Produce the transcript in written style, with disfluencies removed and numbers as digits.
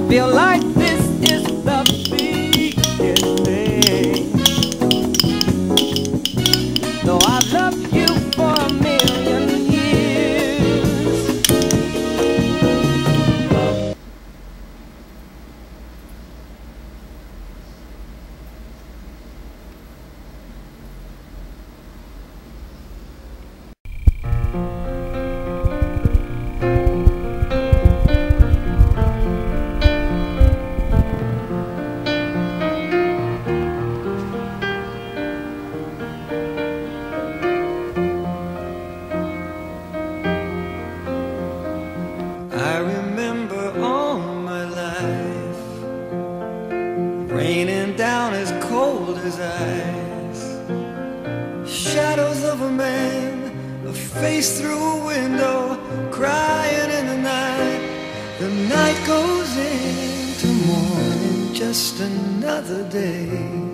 feel like this is the beginning. Though I love you for a million years. I remember all my life raining down as cold as ice. Shadows of a man, a face through a window, crying in the night. The night goes into morning, just another day.